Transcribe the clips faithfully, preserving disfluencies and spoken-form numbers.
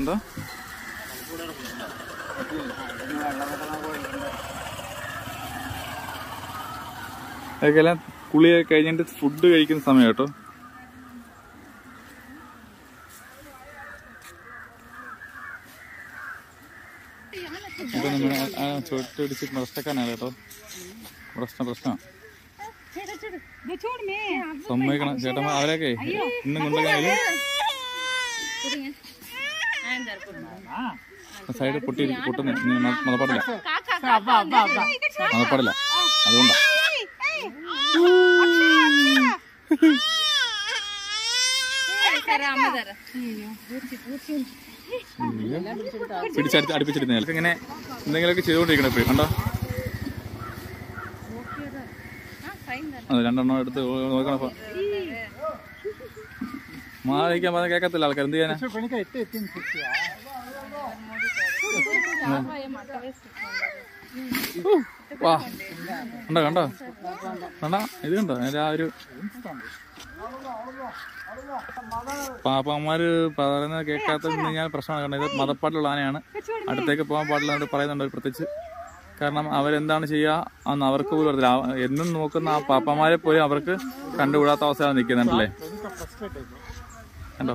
എന്താ അതൊക്കെല്ലാം കുളിയൊക്കെ കഴിഞ്ഞിട്ട് ഫുഡ് കഴിക്കുന്ന സമയം കേട്ടോ. ചുട്ടടിച്ച് പ്രശ്നക്കാനാണ് കേട്ടോ. പ്രശ്നം പ്രശ്നമാണ് സമ്മതിക്കണം ചേട്ടൻ. അവരൊക്കെ ഇന്നും കൊണ്ടുവന്നാലും സൈഡ് പൊട്ടി പൊട്ടുന്നു. മതപ്പാടില്ല മതപ്പാടില്ല അതുകൊണ്ടാ. പിടിച്ചടുത്ത് അടുപ്പിച്ചിരുന്ന ഇങ്ങനെ എന്തെങ്കിലുമൊക്കെ ചെയ്തുകൊണ്ടിരിക്കണം ഇപ്പൊ കണ്ടോ. അതെ രണ്ടെണ്ണം എടുത്ത് നോക്കണം. മാറിക്കാൻ പറഞ്ഞാൽ കേൾക്കത്തില്ല ആൾക്കാർ. എന്ത് ചെയ്യാനാ? വാ കണ്ടോ കണ്ടോ കണ്ടോ ഇത് കണ്ടോ അതിന്റെ ആ ഒരു പാപ്പന്മാര് പറയുന്നത് കേൾക്കാത്ത ഞാൻ പ്രശ്നമാണ്. കാരണം ഇത് മതപ്പാട്ടിലുള്ള ആനയാണ്. അടുത്തേക്ക് പോകാൻ പാടില്ല എന്ന് പറയുന്നുണ്ട് പ്രത്യേകിച്ച്. കാരണം അവരെന്താണ് ചെയ്യുക അന്ന് അവർക്ക് പോലും അറിയില്ല. എന്നും നോക്കുന്ന ആ പാപ്പന്മാരെ പോലും അവർക്ക് കണ്ടുകൂടാത്ത അവസ്ഥയാണ് നിൽക്കുന്നുണ്ടല്ലേ. കണ്ടോ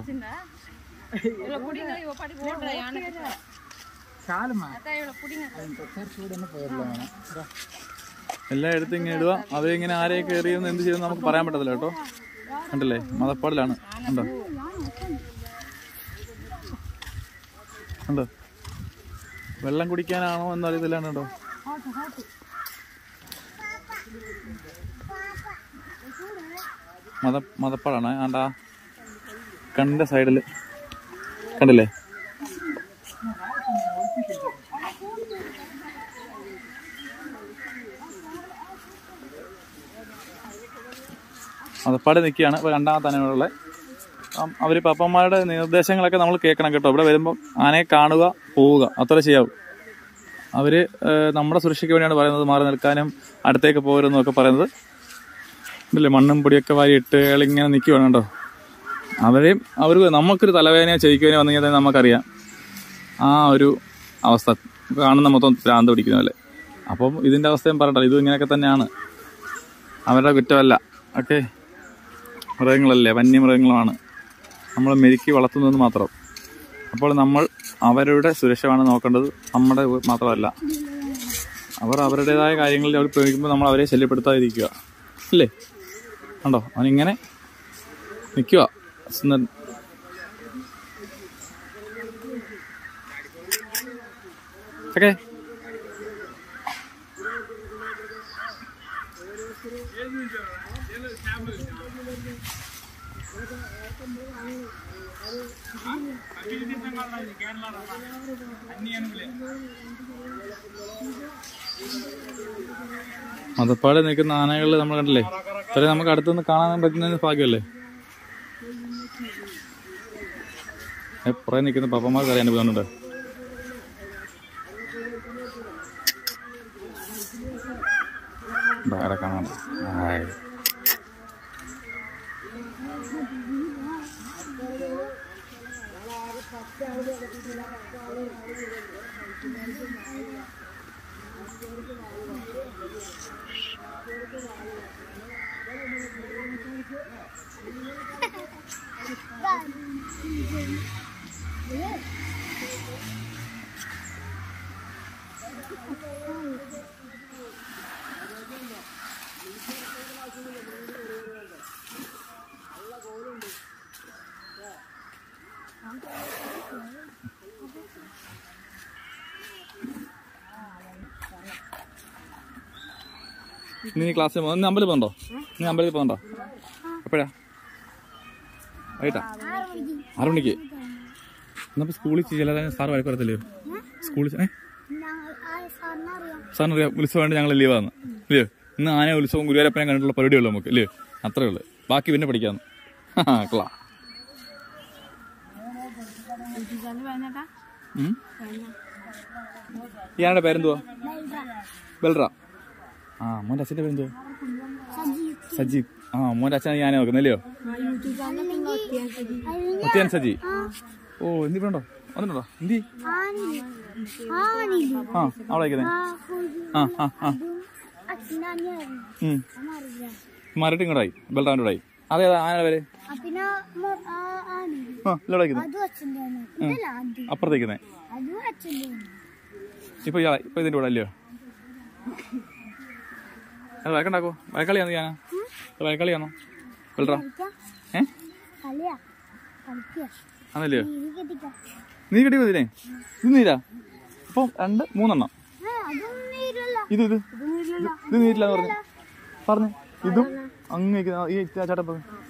എല്ലായിടത്തും ഇങ്ങനെ ഇടുക. അവരിങ്ങനെ ആരെയും കയറിയെന്ന് എന്ത് ചെയ്യുമെന്ന് നമുക്ക് പറയാൻ പറ്റത്തില്ല കേട്ടോ. കണ്ടല്ലേ മതപ്പാടിലാണ്. കണ്ടോ കണ്ടോ വെള്ളം കുടിക്കാനാണോ എന്നറിയത്തില്ല. കേട്ടോ മത മതപ്പാടാണ്. ആണ്ടാ കണ്ണിന്റെ സൈഡില് കണ്ടില്ലേ. മതപ്പാട് നിൽക്കുകയാണ്. ഇപ്പോൾ രണ്ടാമത്തെ ആനയുള്ള അവർ പപ്പന്മാരുടെ നിർദ്ദേശങ്ങളൊക്കെ നമ്മൾ കേൾക്കണം കേട്ടോ. ഇവിടെ വരുമ്പോൾ ആനയെ കാണുക പോവുക അത്ര ചെയ്യാവൂ. അവർ നമ്മുടെ സുരക്ഷയ്ക്ക് വേണ്ടിയാണ് പറയുന്നത്. മാറി നിൽക്കാനും അടുത്തേക്ക് പോകരുതെന്നും ഒക്കെ പറയുന്നത്. ഇല്ലേ മണ്ണും പൊടിയൊക്കെ വാരിയിട്ട് ഇങ്ങനെ നിൽക്കുകയാണ് കേട്ടോ. അവരെയും അവർക്ക് നമുക്കൊരു തലവേദനയോ ചെയ്യിക്കുവാനോ വന്നു കഴിഞ്ഞാൽ നമുക്കറിയാം ആ ഒരു അവസ്ഥ. കാണുന്ന മൊത്തം ഭ്രാന്ത് പിടിക്കുന്നതല്ലേ. അപ്പം ഇതിൻ്റെ അവസ്ഥയും പറയണ്ടല്ലോ. ഇതും ഇങ്ങനെയൊക്കെ തന്നെയാണ്. അവരുടെ കുറ്റമല്ല. ഓക്കെ മൃഗങ്ങളല്ലേ, വന്യമൃഗങ്ങളാണ്. നമ്മൾ മെരുക്കി വളർത്തുന്നതെന്ന് മാത്രം. അപ്പോൾ നമ്മൾ അവരുടെ സുരക്ഷയാണ് നോക്കേണ്ടത്, നമ്മുടെ മാത്രമല്ല. അവർ അവരുടേതായ കാര്യങ്ങളിൽ അവർ പ്രയോഗിക്കുമ്പോൾ നമ്മൾ അവരെ ശല്യപ്പെടുത്താതിരിക്കുക അല്ലേ. കണ്ടോ അവനിങ്ങനെ നിൽക്കുക. ഓക്കെ മതപ്പാട് നിൽക്കുന്ന ആനകൾ നമ്മൾ കണ്ടില്ലേ. അത്രയും നമുക്ക് അടുത്തുനിന്ന് കാണാൻ പറ്റുന്ന ഭാഗ്യമല്ലേ. പുറകെ നിൽക്കുന്ന പപ്പന്മാർക്ക് അറിയാൻ പോകുന്നുണ്ട്. വേറെ കാണാൻ നീ ക്ലാസ്സിൽ പോകുന്നു. നീ അമ്പലത്തിൽ പോകുന്നുണ്ടോ? നീ അമ്പലത്തിൽ പോകുന്നുണ്ടോ? എപ്പോഴാ? വൈകിട്ടാ? ആറു മണിക്ക്. എന്നപ്പോൾ സ്കൂളിൽ ചില സാറ് വഴക്ക് പറയത്തില്ലയോ? സ്കൂളിൽ ഏ സാറിനറിയാം ഉത്സവമായിട്ട് ഞങ്ങൾ ലീവാന്ന് ഇല്ലയോ. ഇന്ന് ആന ഉത്സവം ഗുരുവായൂരപ്പനെ കണ്ടിട്ടുള്ള പരിപാടിയുള്ളൂ നമുക്ക് ഇല്ലയോ. അത്രേ ഉള്ളു. ബാക്കി പിന്നെ പഠിക്കാന്ന്. ക്ലാ ഇയാളുടെ പേരെന്തുവാ? ബൽറ. ആ മോൻ്റെ അച്ഛൻ്റെ പേരെന്തുവാ? സജീവ്. ആ മോൻ്റെ അച്ഛൻ ഞാനേ നോക്കുന്നല്ലയോ. ഒത്തിയാൻ സജി. ഓ എന്തിപ്പുണ്ടോ? വന്നിട്ടുണ്ടോ? എന്തി ആ അവിടെ വയ്ക്കുന്നേ. ആ ആ ആ മാറിയിട്ട് ഇങ്ങോട്ടായി ബൽറാമിൻ്റെ കൂടെ ആയി. അതെ അതെ ആന പേര് ആ ഇവിടെ വയ്ക്കുന്നത് അപ്പുറത്തേക്കുന്നേ. ഇപ്പൊ ഇയാളെ ഇപ്പൊ ഇതിൻ്റെ കൂടെ അല്ലയോ? അത് വഴക്കുണ്ടാക്കോ? വഴക്കളിയാണോ ഞാൻ? വഴക്കളിയാണോ ബൽറാം? ഏ ആണല്ലയോ? നീ കെട്ടി ഇതിനെ ഇത് നീരാ? അപ്പൊ രണ്ട് മൂന്നെണ്ണം. ഇത് ഇത് ഇത് നീരില്ലാന്ന് പറഞ്ഞു പറഞ്ഞു ഇതും അങ്ങ് ഈ ചേട്ടൻ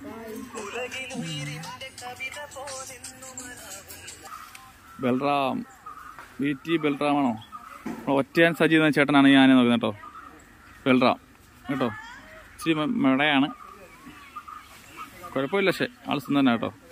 ബൽറാം ബി ടി ബൽറാമാണോ? ഒറ്റയാൻ സജി എന്ന ചേട്ടനാണ് ഈ ആനയെ നോക്കുന്നത് കേട്ടോ. ബൽറാം കേട്ടോ. ഇച്ചിരി മെടയാണ്, കുഴപ്പമില്ല. പക്ഷേ ആൾ സുന്ദരനാണ് കേട്ടോ.